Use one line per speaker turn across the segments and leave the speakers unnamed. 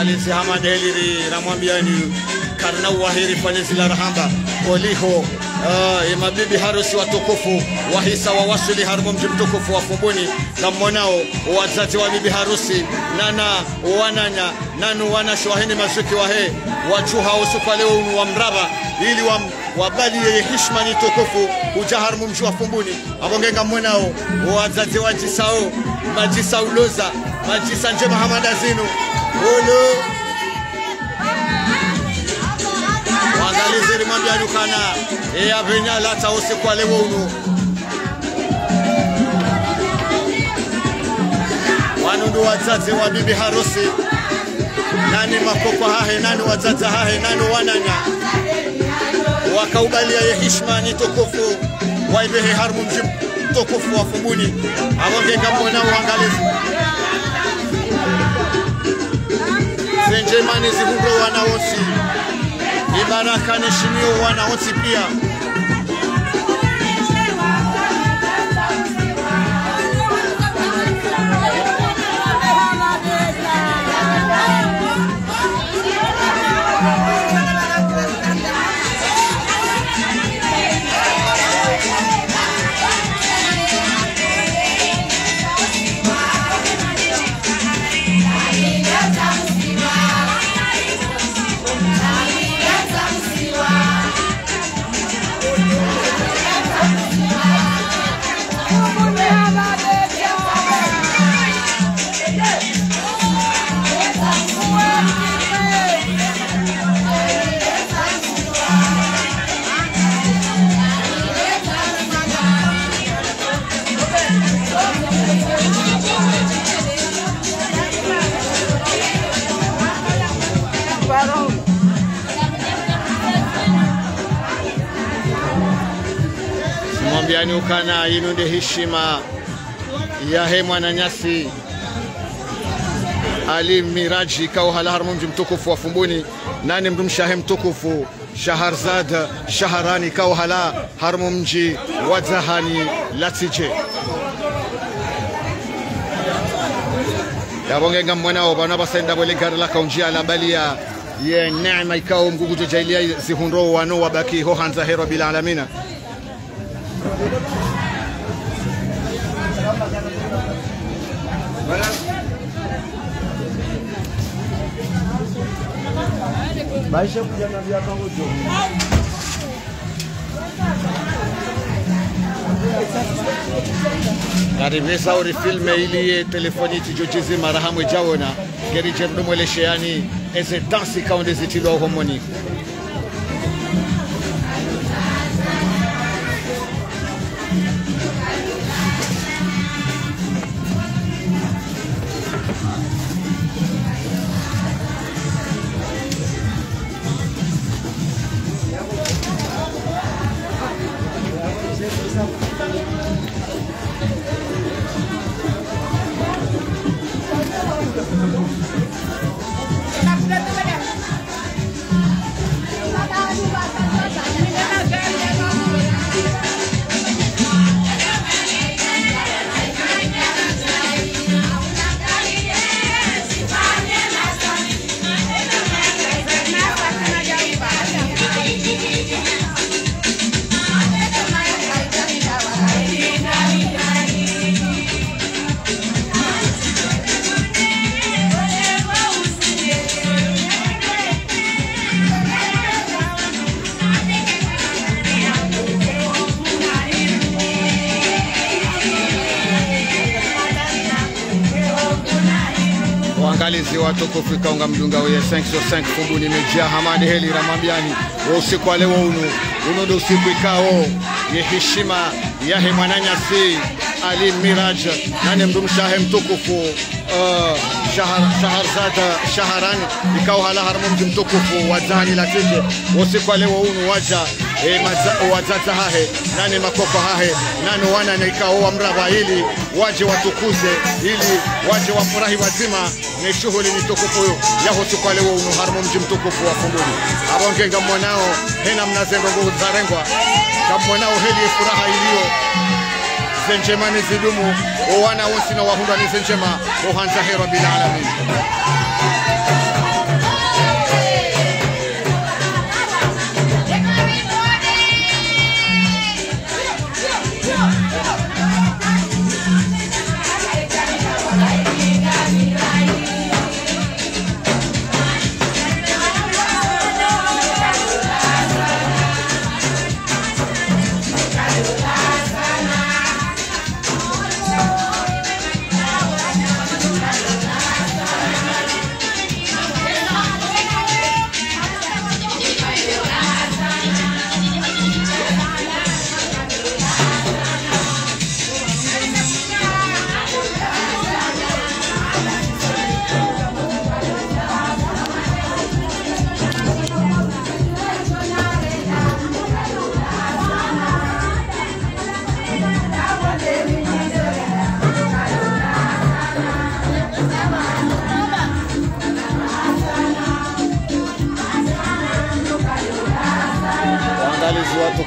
Angalizi Hamad Heliri ramwambia ni karna wahiri fanyezi la rahamba oliho mabibi harusi watukufu wahisa wa wasuli harmu mji mtukufu wa Fumbuni kammonao wazazi wa bibi harusi nana wananya nanu wana shwahini mazuki wahe wachuha usufa leo wa mraba ili wabali ye hishma ni tukufu uja harmu mji wa Fumbuni abongenga mmonao wazazi wa jisao majisa uloza majisa njema hamada zinu ulu Wangalizi rimambia dukana ya venya lata usiku wa leo unu wanundu wazazi wa bibi harusi nani makopa hahe nani wazazi hahe nani wananya wakaubalia ye hishma ni tukufu waibehe harmu mji tukufu wa Fumbuni abongenga mwana wangalizi Zenjemani zihundo wanaosi Ibaraka nishimio wanaosi pia Mwambiani ukana inunde heshima ya he mwananyasi Ali Miraji kauhala harmu mji mtukufu wa Fumbuni nani mdumshahe mtukufu Shaharzad Shaharani kauhala harmu mji wa Zahani Latije yabongenga mwanao bana basenda bole garla kaunjia la balia ye neema ikao mgugujo jailia zihunro wano wabaki ho hanza hero bila alamina Baisha kujana vya kango jo Arivesa uri filme ili telefoni tijojizi marahamu jawona Geri jerdo mwelesheani eze dansi kaunde zitilo homoni Wangalizi watukufu kaunga mdunga weye 505 Fumbuni mejia Hamad Heli ramambiani usiku wa leo unu ndo usiku ikao ye heshima ya he mwananyasi Ali Miraj nani mdumshahe mtukufu Shaharzad Shaharani ikao hala harmu mji mtukufu wa Zahani Latije usiku wa leo unu waja wazaza hahe nani makopa hahe nani wana na ikao wa mraba ili waje watukuze ili waje wafurahi wazima ni shughuli mitukufu ya usiku wa leo unu harmu mji mtukufu wa Fumbuni abongenga mwanao hena mnazengo nguvu zarengwa kama mwanao heli furaha iliyo zenjemani zidumu wana wosi na wahunda ni zenjema uhanza hero bila alamin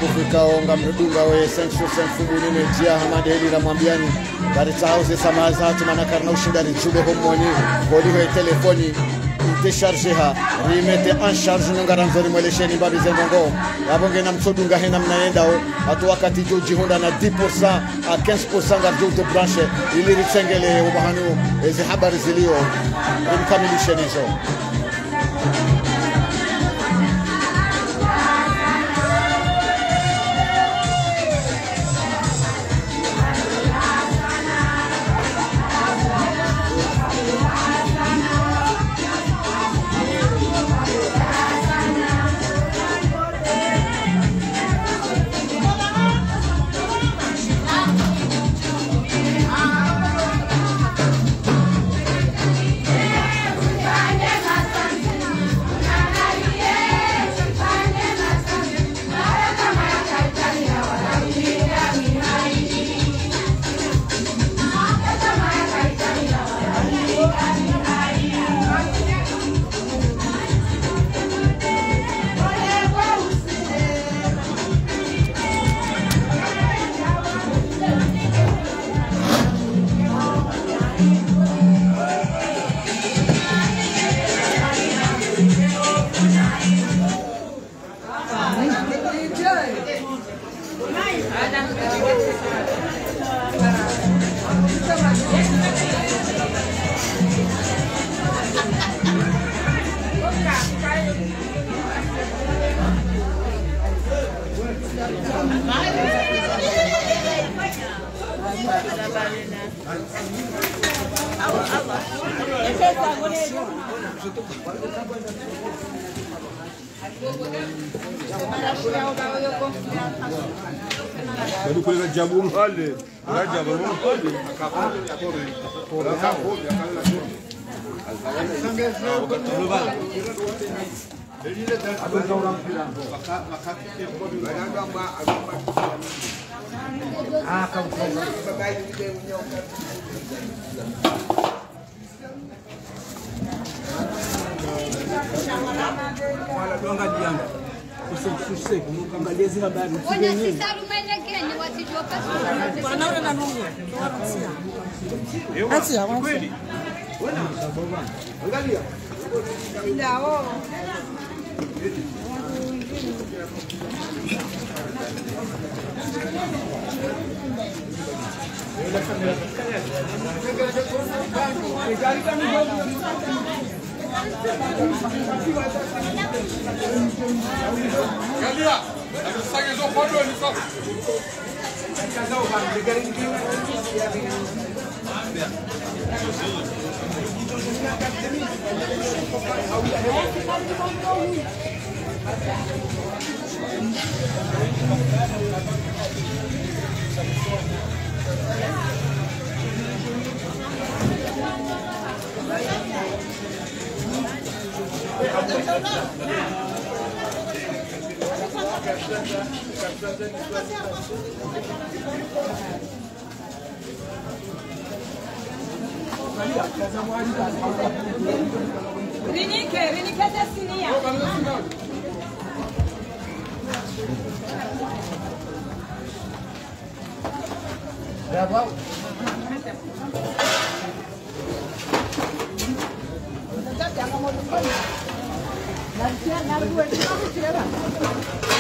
kufika onga mdunga we sensu bunine jia hamadi heli ramwambiani barita hauze samaza hatu mana karna ushindari jube homoni kodi we telefoni décharger rimete en charge nongaranzori mwelesheni babi zengongo yabonge na msodunga hena mnaenda hatu wakati joji honda na 10% a 15% ngarjo de branche ili ritsengele ubahanu ezi habari zilio imkamilisheni hizo. Rinike desinia. Bravo. Nanti nak dua